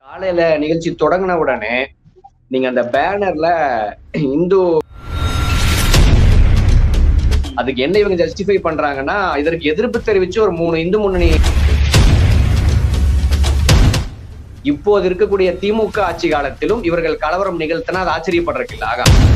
காலையில நிகழ்ச்சி தொடங்கின உடனே நீங்க அந்த பேனர்ல இந்து அதுக்கு என்ன இவங்க ஜஸ்டிஃபை பண்றாங்கன்னா, இதற்கு எதிர்ப்பு தெரிவிச்சு ஒரு 3 இந்து முன்னணி இப்போது இருக்கக்கூடிய திமுக ஆட்சி காலத்திலும் இவர்கள் கலவரம் நிகழ்த்தினா அது ஆச்சரியப்படுறதுக்கு இல்ல.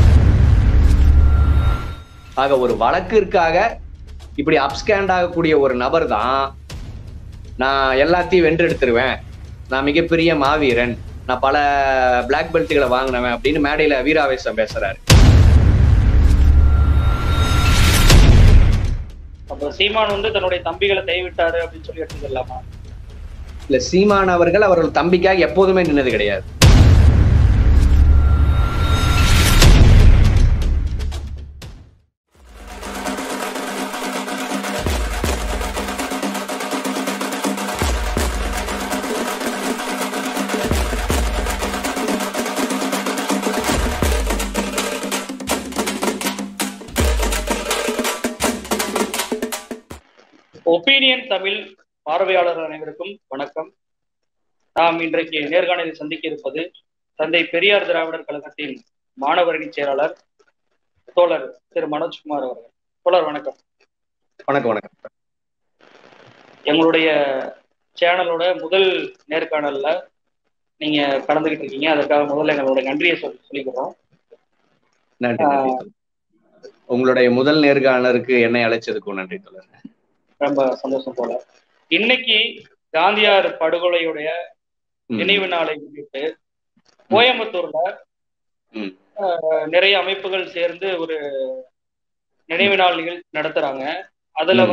ஆக ஒரு வழக்கிற்காக இப்படி அப்ஸ்கேண்ட் ஆகக்கூடிய ஒரு நபர் தான் நான் எல்லாத்தையும் வென்றெடுத்துருவேன், நான் மிகப்பெரிய மாவீரன், நான் பல பிளாக் பெல்ட்டுகளை வாங்கினவன் அப்படின்னு மேடையில வீராவேசம் பேசுறாரு. அப்ப சீமான் தன்னுடைய தம்பிகளை கைவிட்டாரு அப்படின்னு சொல்லி எடுத்துக்கலாமா? இல்ல, சீமான் அவர்கள் தம்பிக்காக எப்போதுமே நின்னது கிடையாது. ஒப்பீனியன் தமிழ் பார்வையாளர் அனைவருக்கும் வணக்கம். நாம் இன்றைக்கு நேர்காணலில் சந்திக்க இருப்பது தந்தை பெரியார் திராவிடர் கழகத்தின் மாணவரணி செயலாளர் தோழர் திரு மனோஜ்குமார் அவர்கள். தோழர் வணக்கம். வணக்கம். வணக்கம். எங்களுடைய சேனலோட முதல் நேர்காணல்ல நீங்க கலந்துகிட்டு இருக்கீங்க, அதற்காக முதல்ல எங்களோட நன்றியை சொல்லிக்கிறோம். நன்றி. உங்களுடைய முதல் நேர்காணலுக்கு என்னை அழைச்சதுக்கும் நன்றி தோழர். ரொம்ப சந்தோஷம் தோழர். இன்னைக்கு காந்தியார் படுகொலையுடைய நினைவு நாளை முன்னிட்டு கோயம்புத்தூர்ல நிறைய அமைப்புகள் சேர்ந்து ஒரு நினைவு நாள் நிகழ்ச்சி நடத்துறாங்க. அதுல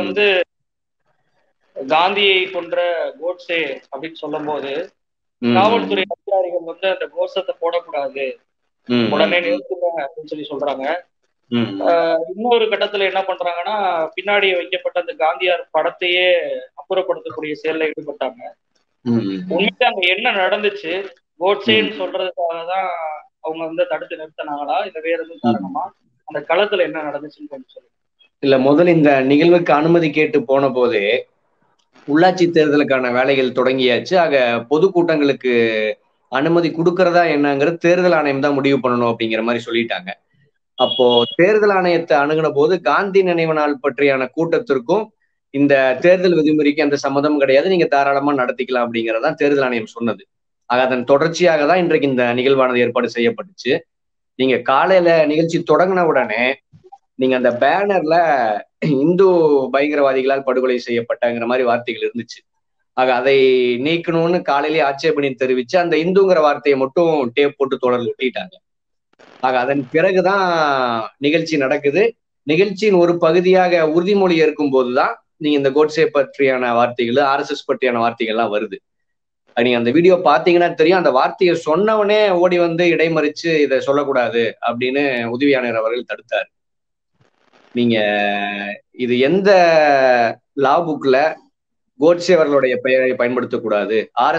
காந்தியை கொன்ற கோட்சே அப்படின்னு சொல்லும் போது காவல்துறை அதிகாரிகள் அந்த கோஷத்தை போடக்கூடாது, உடனே நிறுத்துங்க அப்படின்னு சொல்லி சொல்றாங்க. இன்னொரு கட்டத்துல என்ன பண்றாங்கன்னா, பின்னாடி வைக்கப்பட்ட அந்த காந்தியார் படத்தையே அப்புறப்படுத்தக்கூடிய செயல்ல ஈடுபட்டாங்க. உண்மையில அங்க என்ன நடந்துச்சு, கோட்சேன்னு சொல்றதுக்காக தான் அவங்க தடுத்து நிறுத்தினாங்களா, இல்ல வேற எதுவும் காரணமா, அந்த களத்துல என்ன நடந்துச்சுன்னு கொஞ்சம் சொல்லுங்க. இல்ல, முதல்ல இந்த நிகழ்வுக்கு அனுமதி கேட்டு போன போதே உள்ளாட்சி தேர்தலுக்கான வேலைகள் தொடங்கியாச்சு. ஆக பொதுக்கூட்டங்களுக்கு அனுமதி கொடுக்கறதா என்னங்கிறது தேர்தல் ஆணையம் தான் முடிவு பண்ணணும் அப்படிங்கிற மாதிரி சொல்லிட்டாங்க. அப்போ தேர்தல் ஆணையத்தை அணுகின போது காந்தி நினைவு நாள் பற்றியான கூட்டத்திற்கும் இந்த தேர்தல் விதிமுறைக்கு அந்த சம்மதம் கிடையாது, நீங்க தாராளமா நடத்திக்கலாம் அப்படிங்கறதான் தேர்தல் ஆணையம் சொன்னது. ஆக அதன் தொடர்ச்சியாக தான் இன்றைக்கு இந்த நிகழ்வானது ஏற்பாடு செய்யப்பட்டுச்சு. நீங்க காலையில நிகழ்ச்சி தொடங்கின உடனே நீங்க அந்த பேனர்ல இந்து பயங்கரவாதிகளால் படுகொலை செய்யப்பட்டங்கிற மாதிரி வார்த்தைகள் இருந்துச்சு. ஆக அதை நீக்கணும்னு காலையிலேயே ஆட்சேபனை தெரிவிச்சு அந்த இந்துங்கிற வார்த்தையை மட்டும் டேப் போட்டு தொடர்ந்து ஒட்டிட்டாங்க. ஆக அதன் பிறகுதான் நிகழ்ச்சி நடக்குது. நிகழ்ச்சியின் ஒரு பகுதியாக உறுதிமொழி ஏற்கும் போதுதான் நீங்க இந்த கோட்சே பற்றியான வார்த்தைகள், RSS பற்றியான வார்த்தைகள்லாம் வருது. நீங்க அந்த வீடியோ பாத்தீங்கன்னா தெரியும், அந்த வார்த்தையை சொன்னவனே ஓடி இடைமறிச்சு இதை சொல்லக்கூடாது அப்படின்னு உதவி ஆணையர் அவர்கள் தடுத்தார். நீங்க இது எந்த லா புக்ல கோட்சே அவர்களுடைய பெயரை பயன்படுத்தக்கூடாது,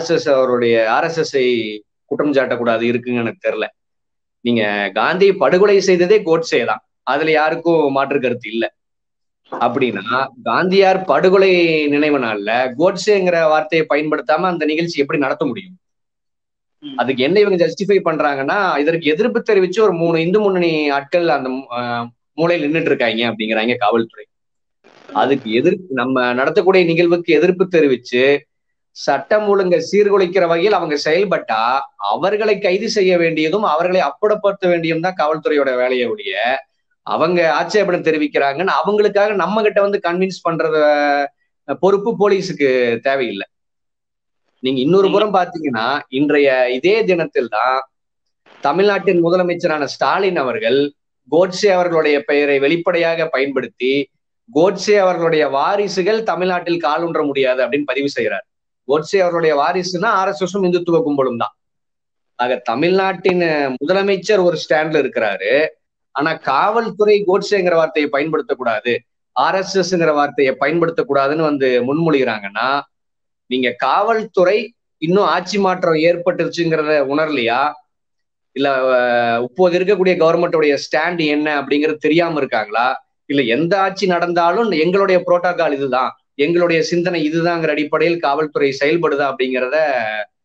RSS-ஐ குற்றம் சாட்டக்கூடாது இருக்குன்னு எனக்கு தெரியல. நீங்க காந்தியை படுகொலை செய்ததே கோட்சே தான், அதுல யாருக்கும் மாற்று கருத்து இல்லை. அப்படின்னா காந்தியார் படுகொலை நினைவு நாள்ல கோட்சேங்கிற வார்த்தையை பயன்படுத்தாம அந்த நிகழ்ச்சி எப்படி நடத்த முடியும்? அதுக்கு என்ன இவங்க ஜஸ்டிஃபை பண்றாங்கன்னா, இதற்கு எதிர்ப்பு தெரிவிச்சு ஒரு 3 இந்து முன்னணி ஆட்கள் அந்த மூலையில் நின்றுட்டு இருக்காங்க அப்படிங்கிறாங்க காவல்துறை. அதுக்கு நம்ம நடத்தக்கூடிய நிகழ்வுக்கு எதிர்ப்பு தெரிவிச்சு சட்டம் ஒழுங்கை சீர்குலைக்கிற வகையில் அவங்க செயல்பட்டா அவர்களை கைது செய்ய வேண்டியதும் அவர்களை அப்புறப்படுத்த வேண்டியதும் தான் காவல்துறையோட வேலையை ஒழிய, அவங்க ஆட்சேபனை தெரிவிக்கிறாங்கன்னு அவங்களுக்காக நம்ம கிட்ட கன்வின்ஸ் பண்றத பொறுப்பு போலீஸுக்கு தேவையில்லை. நீங்க இன்னொரு புறம் பாத்தீங்கன்னா, இன்றைய இதே தினத்தில் தான் தமிழ்நாட்டின் முதலமைச்சரான ஸ்டாலின் அவர்கள் கோட்சே அவர்களுடைய பெயரை வெளிப்படையாக பயன்படுத்தி கோட்சே அவர்களுடைய வாரிசுகள் தமிழ்நாட்டில் காலூன்ற முடியாது அப்படின்னு பதிவு செய்கிறார். கோட்சே அவர்களுடைய வாரிசுனா RSS-உம் இந்துத்துவ கும்பலும் தான். ஆக தமிழ்நாட்டின் முதலமைச்சர் ஒரு ஸ்டாண்ட்ல இருக்கிறாரு. ஆனா காவல்துறை கோட்சேங்கிற வார்த்தையை பயன்படுத்தக்கூடாது, RSS-ங்கிற வார்த்தையை பயன்படுத்தக்கூடாதுன்னு முன்மொழிகிறாங்கன்னா, நீங்க காவல்துறை இன்னும் ஆட்சி மாற்றம் ஏற்பட்டுருச்சுங்கிறத உணரலையா, இல்ல இப்போது இருக்கக்கூடிய கவர்மெண்டோடைய ஸ்டாண்ட் என்ன அப்படிங்கிறது தெரியாம இருக்காங்களா, இல்ல எந்த ஆட்சி நடந்தாலும் எங்களுடைய புரோட்டோகால் இதுதான், எங்களுடைய சிந்தனை இதுதாங்கிற அடிப்படையில் காவல்துறை செயல்படுதா அப்படிங்கிறத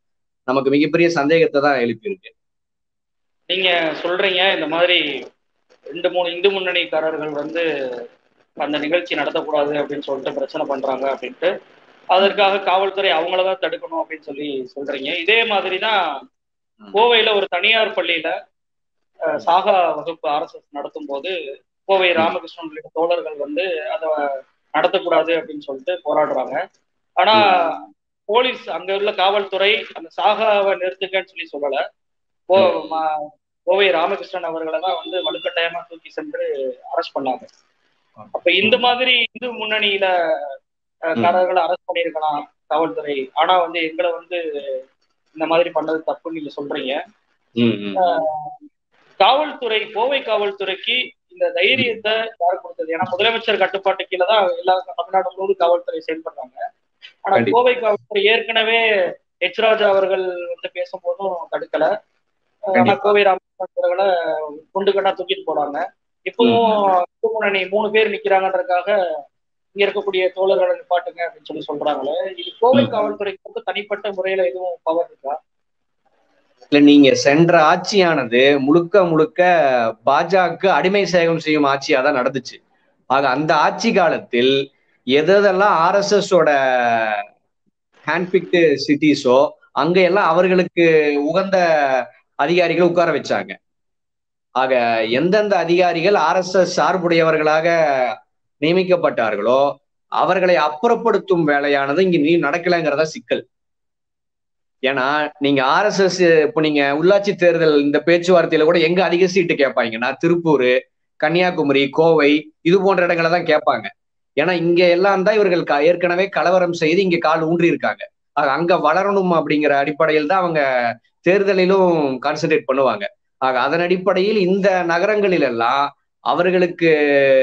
நமக்கு மிகப்பெரிய சந்தேகத்தை தான் எழுப்பியிருக்கு. நீங்க சொல்றீங்க இந்த மாதிரி 2-3 இந்து முன்னணிக்காரர்கள் வந்து அந்த நிகழ்ச்சி நடத்தக்கூடாது அப்படின்னு சொல்லிட்டு பிரச்சனை பண்றாங்க அப்படின்ட்டு, அதற்காக காவல்துறை அவங்களதான் தடுக்கணும் அப்படின்னு சொல்லி சொல்றீங்க. இதே மாதிரிதான் கோவையில ஒரு தனியார் பள்ளியில சாகா வகுப்பு RSS நடத்தும் போது கோவை ராமகிருஷ்ணன் உள்ளிட்ட தோழர்கள் வந்து அதை நடத்தக்கூடாது அப்படின்னு சொல்லிட்டு போராடுறாங்க. ஆனா போலீஸ், அங்க உள்ள காவல்துறை அந்த சாகாவை நிறுத்துங்கன்னு சொல்லி சொல்லல. கோவை ராமகிருஷ்ணன் அவர்களை தான் வந்து வலுக்கட்டாயமா தூக்கி சென்று அரெஸ்ட் பண்ணாங்க. அப்ப இந்த மாதிரி இந்து முன்னணியில காரர்களை அரெஸ்ட் பண்ணியிருக்கலாம் காவல்துறை. ஆனா வந்து எங்களை வந்து இந்த மாதிரி பண்ணது தப்புன்னு நீங்க சொல்றீங்க. காவல்துறை, கோவை காவல்துறைக்கு இந்த தைரியத்தை யார் கொடுத்தது? ஏன்னா முதலமைச்சர் கட்டுப்பாட்டு கீழே தான் எல்லா தமிழ்நாடு முழுவதும் காவல்துறை செயல்படுறாங்க. ஆனா கோவை காவல்துறை ஏற்கனவே எச் ராஜா அவர்கள் வந்து பேசும்போதும் தடுக்கல. ஆனா கோவை ராமகிருஷ்ணன் குண்டு கட்டா தூக்கிட்டு போறாங்க. இப்பவும் முன்னணி 3 பேர் நிக்கிறாங்கன்றதுக்காக இங்க இருக்கக்கூடிய தோழர்களை நிப்பாட்டுங்க அப்படின்னு சொல்றாங்களே, இது கோவை காவல்துறைக்கு தனிப்பட்ட முறையில எதுவும் பவர் இருக்கா? இல்ல, நீங்க சென்ற ஆட்சியானது முழுக்க முழுக்க பாஜக அடிமை சேகம் செய்யும் ஆட்சியா தான் நடந்துச்சு. ஆக அந்த ஆட்சி காலத்தில் எதெல்லாம் RSSோட ஹேண்ட்பிக்டு சிட்டிஸோ அங்க எல்லாம் அவர்களுக்கு உகந்த அதிகாரிகள் உட்கார வச்சாங்க. ஆக எந்தெந்த அதிகாரிகள் RSS சார்புடையவர்களாக நியமிக்கப்பட்டார்களோ அவர்களை அப்புறப்படுத்தும் வேலையானது இங்க நீ நடக்கலைங்கிறதா சிக்கல். ஏன்னா நீங்க RSS இப்ப நீங்க உள்ளாட்சி தேர்தல் இந்த பேச்சுவார்த்தையில கூட எங்க அதிக சீட்டு கேட்பாங்கன்னா திருப்பூர், கன்னியாகுமரி, கோவை இது போன்ற இடங்களை தான் கேட்பாங்க. ஏன்னா இங்க எல்லாம் தான் இவர்கள் ஏற்கனவே கலவரம் செய்து இங்க கால் ஊன்றி இருக்காங்க. அங்க வளரணும் அப்படிங்கிற அடிப்படையில் தான் அவங்க தேர்தலிலும் கான்சென்ட்ரேட் பண்ணுவாங்க. ஆக அதன் அடிப்படையில் இந்த நகரங்களில் எல்லாம் அவர்களுக்கு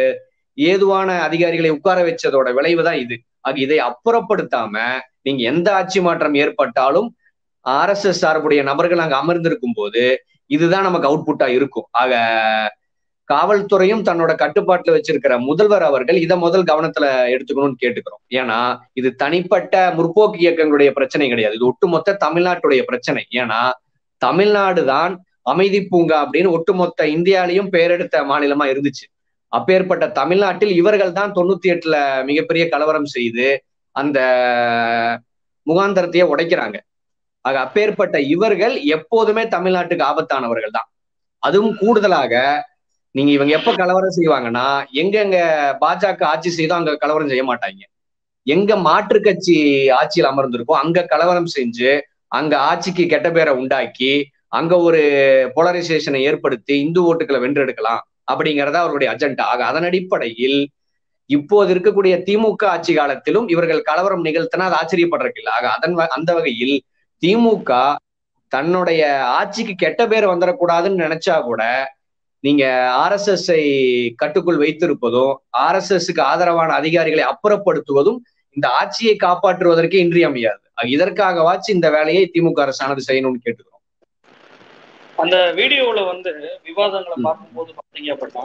ஏதுவான அதிகாரிகளை உட்கார வச்சதோட விளைவுதான் இது. ஆக இதை அப்புறப்படுத்தாம நீங்க எந்த ஆட்சி மாற்றம் ஏற்பட்டாலும் RSS சார்புடைய நபர்கள் அங்க அமர்ந்திருக்கும் போது இதுதான் நமக்கு அவுட்புட்டா இருக்கும். ஆக காவல்துறையும் தன்னோட கட்டுப்பாட்டுல வச்சிருக்கிற முதல்வர் அவர்கள் இதை முதல் கவனத்துல எடுத்துக்கணும்னு கேட்டுக்கிறோம். ஏன்னா இது தனிப்பட்ட முற்போக்கு இயக்கங்களுடைய பிரச்சனை கிடையாது, இது ஒட்டுமொத்த தமிழ்நாட்டுடைய பிரச்சனை. ஏன்னா தமிழ்நாடு தான் அமைதி பூங்கா அப்படின்னு ஒட்டுமொத்த இந்தியாலையும் பெயரெடுத்த மாநிலமா இருந்துச்சு. அப்பேற்பட்ட தமிழ்நாட்டில் இவர்கள் தான் 98ல மிகப்பெரிய கலவரம் செய்து அந்த முகாந்தரத்தையே உடைக்கிறாங்க. ஆக அப்பேற்பட்ட இவர்கள் எப்போதுமே தமிழ்நாட்டுக்கு ஆபத்தானவர்கள் தான். அதுவும் கூடுதலாக நீங்க இவங்க எப்ப கலவரம் செய்வாங்கன்னா எங்க பாஜக ஆட்சி செய்தோ அங்க கலவரம் செய்ய மாட்டாங்க. எங்க மாற்று கட்சி ஆட்சியில் அமர்ந்திருக்கோம் அங்க கலவரம் செஞ்சு அங்க ஆட்சிக்கு கெட்ட பேரை உண்டாக்கி அங்க ஒரு போலரைசேஷனை ஏற்படுத்தி இந்து ஓட்டுகளை வென்றெடுக்கலாம் அப்படிங்கிறதா அவருடைய அஜெண்டா. ஆக அதன் அடிப்படையில் இப்போது இருக்கக்கூடிய திமுக ஆட்சி காலத்திலும் இவர்கள் கலவரம் நிகழ்த்தினா அது ஆச்சரியப்படுறதுக்கு இல்லை. ஆக அந்த வகையில் திமுக தன்னுடைய ஆட்சிக்கு கெட்ட பேர் வந்துடக்கூடாதுன்னு நினைச்சா கூட நீங்க RSSஐ கட்டுக்குள் வைத்திருப்பதும் RSSக்கு ஆதரவான அதிகாரிகளை அப்புறப்படுத்துவதும் இந்த ஆட்சியை காப்பாற்றுவதற்கே இன்றியமையாது. இதற்காகவாச்சு இந்த வேலையை திமுக அரசானது செய்யணும்னு கேட்டுக்கிறோம். அந்த வீடியோல வந்து விவாதங்களை பார்க்கும்போது பார்த்தீங்க அப்படின்னா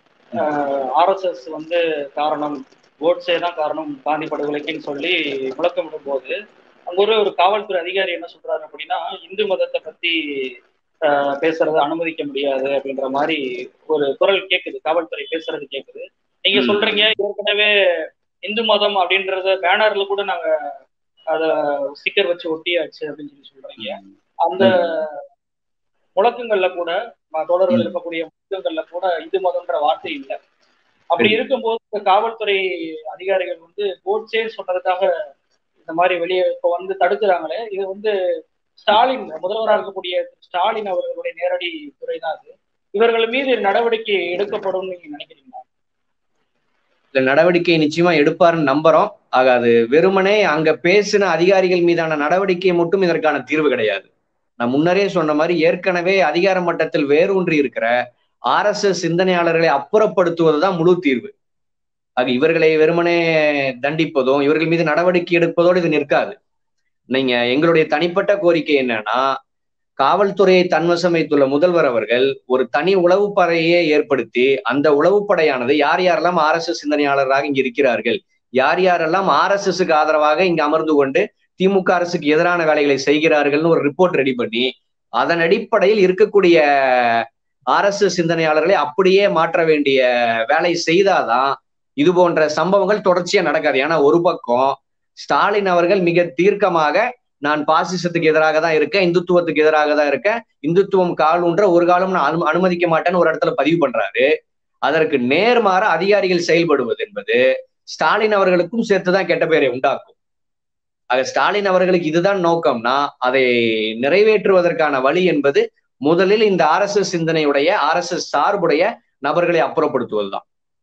RSS வந்து காரணம், கோட்சே தான் காரணம் காந்தி படுகொலைக்குன்னு சொல்லி முழக்கமிடும் போது அங்க ஒரு காவல்துறை அதிகாரி என்ன சொல்றாரு அப்படின்னா, இந்து மதத்தை பத்தி பேசுறது அனுமதிக்க முடியாது அப்படின்ற மாதிரி ஒரு குரல் கேட்குது, காவல்துறை பேசுறது கேட்குது. நீங்க சொல்றீங்க ஏற்கனவே இந்து மதம் அப்படின்றத பேனர்ல கூட நாங்க அத ஸ்டிக்கர் வச்சு ஒட்டியாச்சு அப்படின்னு சொல்லி சொல்றீங்க. அந்த முழக்கங்கள்ல கூட தோழர்கள் இருக்கக்கூடிய முழக்கங்கள்ல கூட இந்து மதம்ன்ற வார்த்தை இல்லை. அப்படி இருக்கும்போது காவல்துறை அதிகாரிகள் வந்து கோட்சே சொன்னதுக்காக இந்த மாதிரி வெளியே இப்ப வந்து தடுக்கிறாங்களே, இது வந்து ஸ்டாலின் முதல்வராக இருக்கக்கூடிய ஸ்டாலின் அவர்களுடைய நேரடி துறைதான் அது. இவர்கள் மீது நடவடிக்கை எடுக்கப்படும் நீங்க நினைக்கிறீங்களா? இல்ல, நடவடிக்கை நிச்சயமா எடுப்பாருன்னு நம்புறோம். ஆக அது வெறுமனே அங்க பேசின அதிகாரிகள் மீதான நடவடிக்கை மட்டும் இதற்கான தீர்வு கிடையாது. நான் முன்னரே சொன்ன மாதிரி ஏற்கனவே அதிகார மட்டத்தில் வேரூன்றி இருக்கிற RSS சிந்தனையாளர்களை அப்புறப்படுத்துவதுதான் முழு தீர்வு. ஆக இவர்களை வெறுமனே தண்டிப்பதும் இவர்கள் மீது நடவடிக்கை எடுப்பதோடு இது நிற்காது. நீங்க எங்களுடைய தனிப்பட்ட கோரிக்கை என்னன்னா, காவல்துறையை தன்வசம் வைத்துள்ள முதல்வர் அவர்கள் ஒரு தனி உளவுப்படையே ஏற்படுத்தி அந்த உளவுப்படையானது யார் யாரெல்லாம் RSS சிந்தனையாளராக இங்க இருக்கிறார்கள், யார் யாரெல்லாம் RSSக்கு ஆதரவாக இங்க அமர்ந்து கொண்டு திமுக அரசுக்கு எதிரான வேலைகளை செய்கிறார்கள்னு ஒரு ரிப்போர்ட் ரெடி பண்ணி அதன் அடிப்படையில் இருக்கக்கூடிய அரசு சிந்தனையாளர்களை அப்படியே மாற்ற வேண்டிய வேலை செய்தாதான் இது போன்ற சம்பவங்கள் தொடர்ச்சியா நடக்காது. ஏன்னா ஒரு பக்கம் ஸ்டாலின் அவர்கள் மிக தீர்க்கமாக நான் பாசிசத்துக்கு எதிராக தான் இருக்கேன், இந்துத்துவத்துக்கு எதிராக தான் இருக்கேன், இந்துத்துவம் கால் ஊன்ற ஒரு காலம் நான் அனுமதிக்க மாட்டேன்னு ஒரு இடத்துல பதிவு பண்றாரு. அதற்கு நேர்மாற அதிகாரிகள் செயல்படுவது என்பது ஸ்டாலின் அவர்களுக்கும் சேர்த்துதான் கெட்ட பெயரை உண்டாக்கும். ஆக ஸ்டாலின் அவர்களுக்கு இதுதான் நோக்கம்னா அதை நிறைவேற்றுவதற்கான வழி என்பது முதலில் இந்த RSS சிந்தனையுடைய RSS சார்புடைய நபர்களை அப்புறப்படுத்துவதுதான்.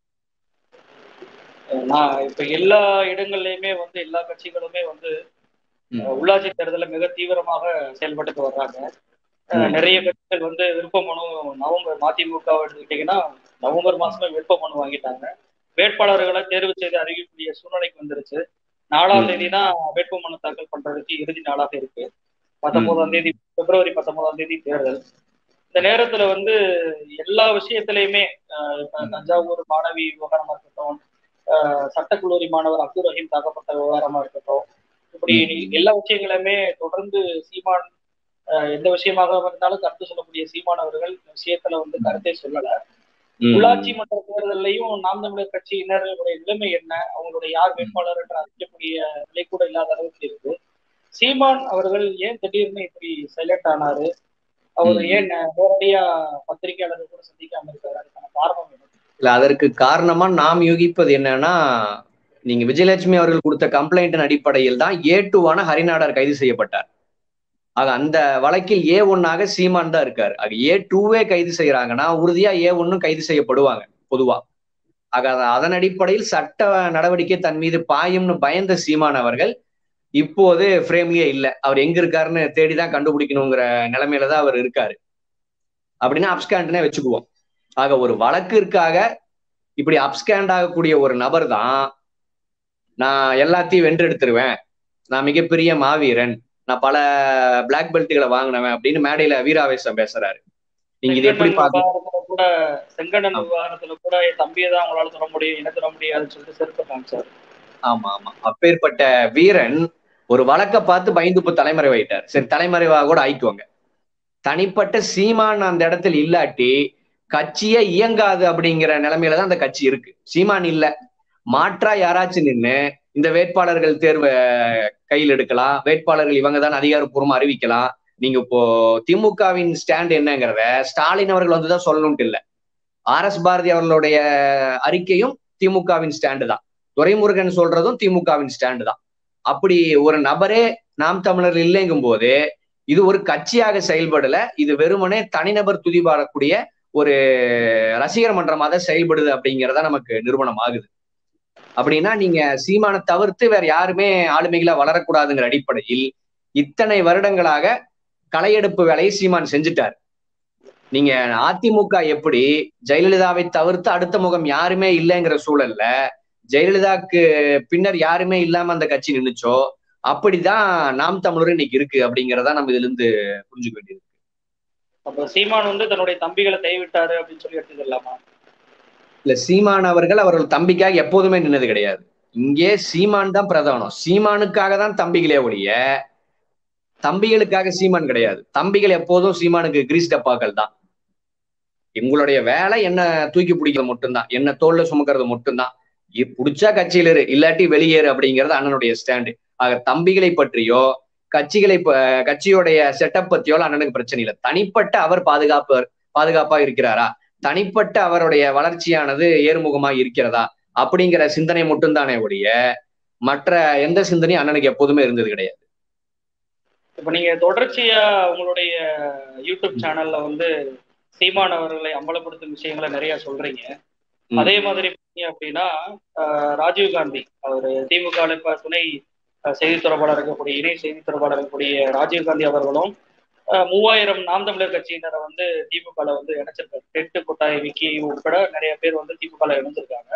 நான் இப்ப எல்லா இடங்கள்லயுமே வந்து எல்லா கட்சிகளுமே வந்து உள்ளாட்சி தேர்தலில் மிக தீவிரமாக செயல்பட்டு வர்றாங்க. நிறைய கட்சிகள் வந்து விருப்ப மனு நவம்பர், மதிமுக எடுத்துக்கிட்டீங்கன்னா நவம்பர் மாசமே விருப்ப மனு வாங்கிட்டாங்க. வேட்பாளர்களை தேர்வு செய்து அறிவிக்கக்கூடிய சூழ்நிலைக்கு வந்துருச்சு. 4ஆம் தேதி தான் வேட்பு மனு தாக்கல் பண்றதுக்கு இறுதி நாளாக இருக்கு. 19ஆம் தேதி, பிப்ரவரி 19ஆம் தேதி தேர்தல். இந்த நேரத்துல வந்து எல்லா விஷயத்திலையுமே தஞ்சாவூர் மாணவி விவகாரமா இருக்கட்டும், சட்டக்கல்லூரி மாணவர் அப்துல் ரஹீம் தாக்கப்பட்ட விவகாரமா இருக்கட்டும், இப்படி எல்லா விஷயங்களுமே தொடர்ந்து சீமான் எந்த விஷயமாக இருந்தாலும் கருத்து சொல்லக்கூடிய சீமான் அவர்கள் விஷயத்துல வந்து கருத்தை சொல்லல. உள்ளாட்சி மன்ற தேர்தலையும் நாம் தமிழர் கட்சியினருடைய நிலைமை என்ன, அவங்களுடைய யார் வேட்பாளர் என்று அறிவிக்கக்கூடிய நிலை கூட இல்லாத அளவுக்கு இருக்கு. சீமான் அவர்கள் ஏன் திடீர்னு இப்படி சைலண்ட் ஆனாரு? அவர் ஏன் நேரடியா பத்திரிகையாளர்கள் கூட சந்திக்காம இருக்காரு? அதுக்கான காரணம் என்ன? இல்ல, அதற்கு காரணமா நாம் யூகிப்பது என்னன்னா, நீங்க விஜயலட்சுமி அவர்கள் கொடுத்த கம்ப்ளைண்டின் அடிப்படையில் தான் A2 ஹரிநாடர் கைது செய்யப்பட்டார். ஆக அந்த வழக்கில் A1 சீமான் தான் இருக்காரு. ஆக A2 கைது செய்யறாங்கன்னா உறுதியா A1 கைது செய்யப்படுவாங்க பொதுவா. ஆக அதன் அடிப்படையில் சட்ட நடவடிக்கை தன் மீது பாயும்னு பயந்த சீமான் அவர்கள் இப்போது ஃப்ரேம்லயே இல்ல. அவர் எங்க இருக்காருன்னு தேடிதான் கண்டுபிடிக்கணுங்கிற நிலைமையில தான் அவர் இருக்காரு. அப்படின்னா அப்ஸ்காண்ட்னே வச்சுக்குவோம். ஆக ஒரு வழக்கிற்காக இப்படி அப்ஸ்காண்ட் ஆகக்கூடிய ஒரு நபர் தான் நான் எல்லாத்தையும் வென்றெடுத்துருவேன், நான் மிகப்பெரிய மாவீரன், நான் பல பிளாக் பெல்ட்டுகளை வாங்கினவன் அப்படின்னு மேடையில வீராவேசம் பேசுறாரு. நீங்க இது எப்படி கூட செங்கடன் விவகாரத்துல கூட என் தம்பியை தான் அவங்களால சொல்ல முடியும், என்ன சொல்ல முடியாதுன்னு சொல்லிட்டு செருப்பட்டாங்க சார். ஆமா ஆமா, அப்பேற்பட்ட வீரன் ஒரு வழக்க பார்த்து பயந்து தலைமறைவாயிட்டார். சரி, தலைமறைவாக கூட ஆயிக்குவாங்க. தனிப்பட்ட சீமான் அந்த இடத்துல இல்லாட்டி கட்சியே இயங்காது அப்படிங்கிற நிலைமையில தான் அந்த கட்சி இருக்கு. சீமான் இல்ல, மாற்றா யாராச்சும் நின்று இந்த வேட்பாளர்கள் தேர்வை கையில் எடுக்கலாம், வேட்பாளர்கள் இவங்க தான் அதிகாரப்பூர்வமா அறிவிக்கலாம். நீங்க இப்போ திமுகவின் ஸ்டாண்ட் என்னங்கிறத ஸ்டாலின் அவர்கள் வந்துதான் சொல்லணும்ட்டு இல்ல, RS பாரதி அவர்களுடைய அறிக்கையும் திமுகவின் ஸ்டாண்டு தான், துரைமுருகன் சொல்றதும் திமுகவின் ஸ்டாண்டு தான். அப்படி ஒரு நபரே நாம் தமிழர் இல்லைங்கும் போது இது ஒரு கட்சியாக செயல்படல, இது வெறுமனே தனிநபர் துதிபாடக்கூடிய ஒரு ரசிகர் மன்றமாக தான் செயல்படுது அப்படிங்கிறத நமக்கு நிரூபணம் ஆகுது. அப்படின்னா நீங்க சீமானை தவிர்த்து வேற யாருமே ஆளுமைகளா வளரக்கூடாதுங்கிற அடிப்படையில் இத்தனை வருடங்களாக களையெடுப்பு வேலையை சீமான் செஞ்சுட்டார். நீங்க அதிமுக எப்படி ஜெயலலிதாவை தவிர்த்து அடுத்த முகம் யாருமே இல்லைங்கிற சூழல்ல ஜெயலலிதாக்கு பின்னர் யாருமே இல்லாம அந்த கட்சி நின்னுச்சோ அப்படிதான் நாம் தமிழர் இன்னைக்கு இருக்கு அப்படிங்கிறதா நம்ம இதுல இருந்து புரிஞ்சுக்க வேண்டியது. அப்ப சீமான் வந்து தன்னுடைய தம்பிகளை கைவிட்டாரு அப்படின்னு சொல்லி எடுத்துக்கலாமா? இல்ல, சீமான் அவர்கள் தம்பிக்காக எப்போதுமே நின்னது கிடையாது. இங்கே சீமான் தான் பிரதானம். சீமானுக்காக தான் தம்பிகளே ஒழிய தம்பிகளுக்காக சீமான் கிடையாது. தம்பிகள் எப்போதும் சீமானுக்கு கிரீஸ் டப்பாக்கள் தான். எங்களுடைய வேலை என்ன தூக்கி பிடிக்கிறது மட்டும்தான், என்ன தோல்ல சுமக்கிறது மட்டும்தான். பிடிச்சா கட்சியில இரு, இல்லாட்டி வெளியேறு அப்படிங்கிறது அண்ணனுடைய ஸ்டாண்டு. ஆக தம்பிகளை பற்றியோ கட்சியோடைய செட்டப் பத்தியோ அண்ணனுக்கு பிரச்சனை இல்லை. தனிப்பட்ட அவர் பாதுகாப்பா இருக்கிறாரா, தனிப்பட்ட அவருடைய வளர்ச்சியானது ஏறுமுகமாக இருக்கிறதா அப்படிங்கிற சிந்தனை மட்டும்தானே ஒழிய மற்ற எந்த சிந்தனையும் அண்ணனுக்கு எப்போதுமே இருந்தது கிடையாது. இப்ப நீங்க தொடர்ச்சியா உங்களுடைய யூடியூப் சேனல்ல வந்து சீமான் அவர்களை அம்பலப்படுத்தும் விஷயங்களை நிறைய சொல்றீங்க. அதே மாதிரி அப்படின்னா ராஜீவ்காந்தி அவர் திமுக இப்ப துணை செய்தி தொடர்பாளர் இருக்கக்கூடிய இணை செய்தி தொடர்பாளர் இருக்கக்கூடிய ராஜீவ்காந்தி அவர்களும் 3000 நாம் தமிழர் கட்சியினரை வந்து திமுக வந்து இணைச்சிருக்காரு. டெட்டு கொட்டாய் விக்கி உட்பட நிறைய பேர் வந்து திமுக இணைஞ்சிருக்காங்க.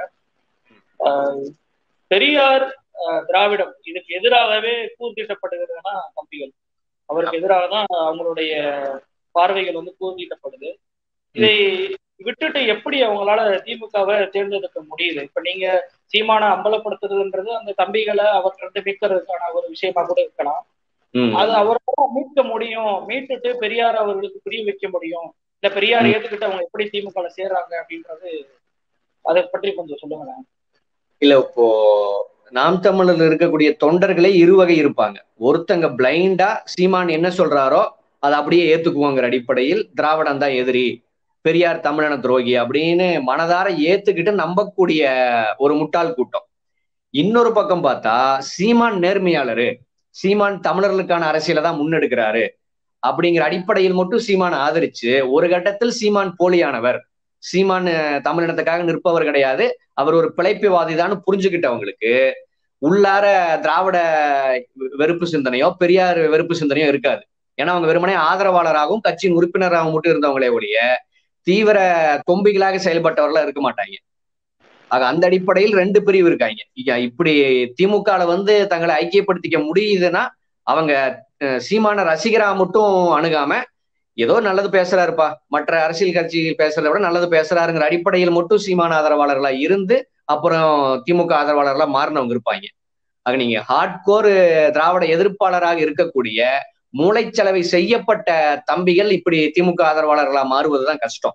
பெரியார் திராவிடம் இதுக்கு எதிராகவே கூர்தீட்டப்படுகிறதுனா தம்பிகள், அவருக்கு எதிராக தான் அவங்களுடைய பார்வைகள் வந்து கூர்தீட்டப்படுது. இதை விட்டுட்டு எப்படி அவங்களால திமுகவை தேர்ந்தெடுக்க முடியுது? இப்ப நீங்க சீமான அம்பலப்படுத்துறதுன்றது அந்த தம்பிகளை அவர்கிட்ட மீட்கிறதுக்கான ஒரு விஷயமா கூட இருக்கலாம். அது அவரால் மீட்க முடியும், மீட்டுட்டு பெரியார் அவர்களுக்கு புரிய வைக்க முடியும், இல்ல பெரியார் ஏத்துக்கிட்டு அவங்க எப்படி திமுக சேர்றாங்க அப்படின்றது அதை பற்றி கொஞ்சம் சொல்லுங்களேன். இல்ல, இப்போ நாம் தமிழர்ல இருக்கக்கூடிய தொண்டர்களே இருவகை இருப்பாங்க. ஒருத்தங்க பிளைண்டா சீமான் என்ன சொல்றாரோ அதை அப்படியே ஏத்துக்குவோங்கிற அடிப்படையில் திராவிடம் தான் எதிரி, பெரியார் தமிழன துரோகி அப்படின்னு மனதார ஏத்துக்கிட்டு நம்பக்கூடிய ஒரு முட்டாள் கூட்டம். இன்னொரு பக்கம் பார்த்தா சீமான் நேர்மையாளரு, சீமான் தமிழர்களுக்கான அரசியலை தான் முன்னெடுக்கிறாரு அப்படிங்கிற அடிப்படையில் மட்டும் சீமான் ஆதரிச்சு, ஒரு கட்டத்தில் சீமான் போலியானவர், சீமான் தமிழினத்துக்காக நிற்பவர் கிடையாது, அவர் ஒரு பிழைப்புவாதி தான் புரிஞ்சுக்கிட்டவங்களுக்கு உள்ளார திராவிட வெறுப்பு சிந்தனையோ பெரியார் வெறுப்பு சிந்தனையோ இருக்காது. ஏன்னா அவங்க வெறுமனே ஆதரவாளராகவும் கட்சியின் உறுப்பினராகவும் மட்டும் இருந்தவங்களே ஒழிய தீவிர தொம்பிகளாக செயல்பட்டவர்களா இருக்க மாட்டாங்க. ஆக அந்த அடிப்படையில் ரெண்டு பிரிவு இருக்காங்க. இப்படி திமுகல தங்களை ஐக்கியப்படுத்திக்க முடியுதுன்னா அவங்க சீமான ரசிகரா மட்டும் அணுகாம, ஏதோ நல்லது பேசுறாருப்பா, மற்ற அரசியல் கட்சிகள் பேசுறதை விட நல்லது பேசுறாருங்கிற அடிப்படையில் மட்டும் சீமான ஆதரவாளர்களா இருந்து அப்புறம் திமுக ஆதரவாளர்களா மாறினவங்க இருப்பாங்க. ஆக நீங்க ஹார்ட்கோர் திராவிட எதிர்ப்பாளராக இருக்கக்கூடிய மூளைச்சலவை செய்யப்பட்ட தம்பிகள் இப்படி திமுக ஆதரவாளர்களா மாறுவதுதான் கஷ்டம்.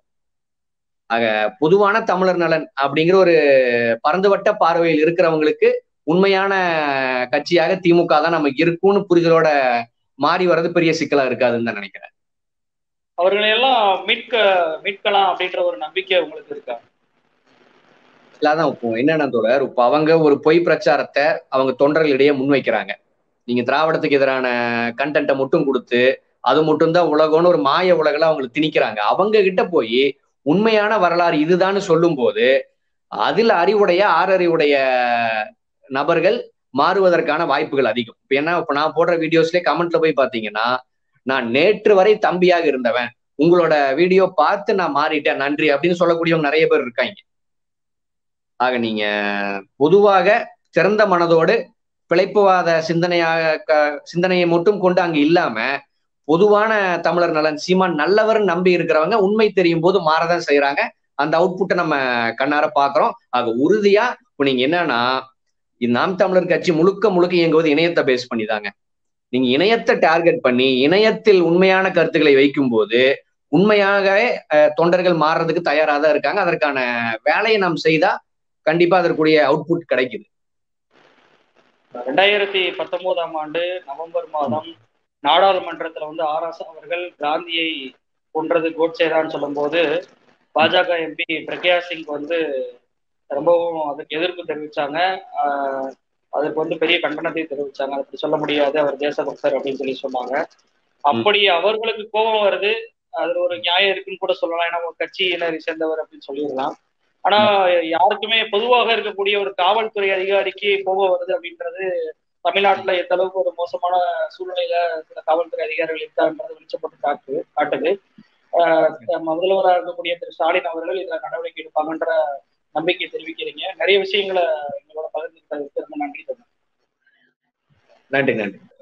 ஆக பொதுவான தமிழர் நலன் அப்படிங்கிற ஒரு பரந்துவட்ட பார்வையில் இருக்கிறவங்களுக்கு உண்மையான கட்சியாக திமுக தான் நமக்கு இருக்கும்னு புரிதலோட மாறி வர்றது பெரிய சிக்கலா இருக்காதுன்னு தான் நினைக்கிறேன். அவர்களை எல்லாம் மீட்கலாம் அப்படின்ற ஒரு நம்பிக்கை உங்களுக்கு இருக்கா? இல்லாதான் இப்போ என்னன்னா தோழர், இப்ப அவங்க ஒரு பொய் பிரச்சாரத்தை அவங்க தொண்டர்களிடையே முன்வைக்கிறாங்க. நீங்க திராவிடத்துக்கு எதிரான கண்டென்ட்டை மட்டும் கொடுத்து அது மட்டும்தான் உலகம்னு ஒரு மாய உலகில அவங்களுக்கு திணிக்கிறாங்க. அவங்க கிட்ட போய் உண்மையான வரலாறு இதுதான்னு சொல்லும் போது அதில் அறிவுடைய ஆறறிவுடைய நபர்கள் மாறுவதற்கான வாய்ப்புகள் அதிகம். இப்ப நான் போடுற வீடியோஸ்லயே கமெண்ட்ல போய் பாத்தீங்கன்னா, நான் நேற்று வரை தம்பியாக இருந்தவன், உங்களோட வீடியோ பார்த்து நான் மாறிட்டேன், நன்றி அப்படின்னு சொல்லக்கூடியவங்க நிறைய பேர் இருக்காங்க. ஆக நீங்க பொதுவாக திறந்த மனதோடு பிழைப்புவாத சிந்தனையை மட்டும் கொண்டு அங்க இல்லாம பொதுவான தமிழர் நலன் சீமான் நல்லவர் நம்பி இருக்கிறவங்க உண்மை தெரியும் போது மாறதான் செய்யறாங்க. அந்த அவுட்புட்டை நம்ம கண்ணார பாக்குறோம். ஆக உறுதியா இப்ப நீங்க என்னன்னா, நாம் தமிழர் கட்சி முழுக்க முழுக்க இயங்குவது இணையத்தை பேஸ் பண்ணிதாங்க. நீங்க இணையத்தை டார்கெட் பண்ணி இணையத்தில் உண்மையான கருத்துக்களை வைக்கும் போது உண்மையாகவே தொண்டர்கள் மாறுறதுக்கு தயாரா தான் இருக்காங்க. அதற்கான வேலையை நாம் செய்தா கண்டிப்பா அதற்குரிய அவுட்புட் கிடைக்குது. 2019 ஆண்டு நவம்பர் மாதம் நாடாளுமன்றத்துல ஆர்.எஸ். அவர்கள் காந்தியை கொன்றது கோட்சேதான் சொல்லும் போது பாஜக எம்பி பிரக்யா சிங் ரொம்பவும் அதுக்கு எதிர்ப்பு தெரிவிச்சாங்க. அதுக்கு பெரிய கண்டனத்தை தெரிவிச்சாங்க. அப்படி சொல்ல முடியாது, அவர் தேசபக்தர் அப்படின்னு சொன்னாங்க. அப்படி அவர்களுக்கு கோபம் வருது, அதுல ஒரு நியாயம் இருக்குன்னு கூட சொல்லலாம். ஏன்னா ஒரு கட்சியினரை சேர்ந்தவர் அப்படின்னு சொல்லிடலாம். ஆனா யாருக்குமே பொதுவாக இருக்கக்கூடிய ஒரு காவல்துறை அதிகாரிக்கு கோபம் வருது அப்படின்றது தமிழ்நாட்டுல எந்த அளவுக்கு ஒரு மோசமான சூழ்நிலையில சில காவல்துறை அதிகாரிகள் இருக்கான்றது வெளிச்சப்பட்டு காட்டுது. முதல்வராக இருக்கக்கூடிய திரு ஸ்டாலின் அவர்கள் இதுல நடவடிக்கை எடுப்பாங்கன்ற நம்பிக்கை தெரிவிக்கிறீங்க. நிறைய விஷயங்களை எங்களோட பகிர்ந்து நன்றி. நன்றி.